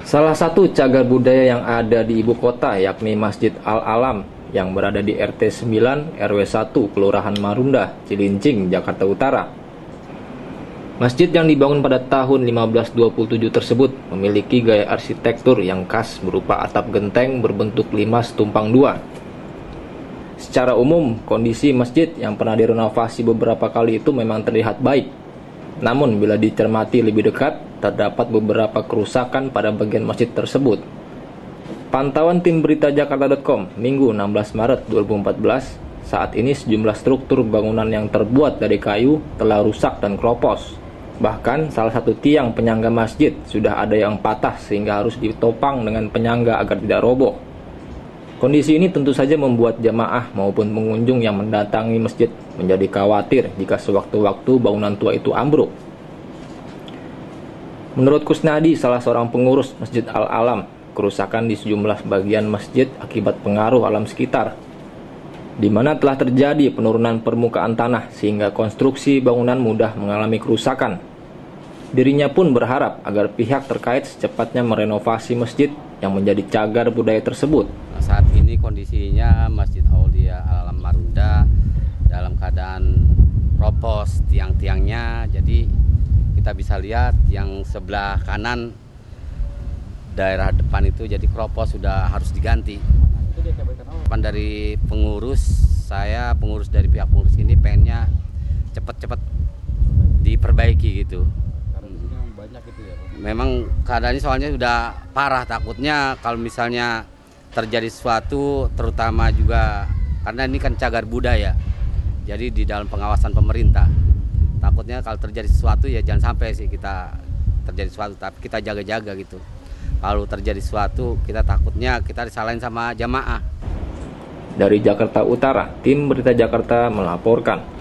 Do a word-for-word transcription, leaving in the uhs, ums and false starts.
Salah satu cagar budaya yang ada di ibu kota yakni Masjid Al-Alam yang berada di R T sembilan R W satu Kelurahan Marunda, Cilincing, Jakarta Utara. Masjid yang dibangun pada tahun lima belas dua puluh tujuh tersebut memiliki gaya arsitektur yang khas berupa atap genteng berbentuk limas tumpang dua. Secara umum, kondisi masjid yang pernah direnovasi beberapa kali itu memang terlihat baik. Namun bila dicermati lebih dekat, terdapat beberapa kerusakan pada bagian masjid tersebut. Pantauan tim berita Jakarta titik com Minggu enam belas Maret dua ribu empat belas, saat ini sejumlah struktur bangunan yang terbuat dari kayu telah rusak dan keropos. Bahkan salah satu tiang penyangga masjid sudah ada yang patah sehingga harus ditopang dengan penyangga agar tidak roboh. Kondisi ini tentu saja membuat jamaah maupun pengunjung yang mendatangi masjid menjadi khawatir jika sewaktu-waktu bangunan tua itu ambruk. Menurut Kusnadi, salah seorang pengurus Masjid Al-Alam, kerusakan di sejumlah bagian masjid akibat pengaruh alam sekitar, di mana telah terjadi penurunan permukaan tanah sehingga konstruksi bangunan mudah mengalami kerusakan. Dirinya pun berharap agar pihak terkait secepatnya merenovasi masjid yang menjadi cagar budaya tersebut. Saat ini kondisinya Masjid Aulia Al-Alam Marunda dalam keadaan ropos tiang-tiangnya, jadi kita bisa lihat yang sebelah kanan daerah depan itu jadi keropos, sudah harus diganti. Pan dari pengurus, saya pengurus dari pihak pengurus ini pengennya cepat-cepat diperbaiki gitu. Banyak gitu ya, Pak? Memang keadaannya soalnya sudah parah, takutnya kalau misalnya terjadi sesuatu, terutama juga karena ini kan cagar budaya, jadi di dalam pengawasan pemerintah. Takutnya kalau terjadi sesuatu ya jangan sampai sih kita terjadi sesuatu, tapi kita jaga-jaga gitu. Kalau terjadi sesuatu kita takutnya kita disalahin sama jamaah. Dari Jakarta Utara, tim berita Jakarta melaporkan.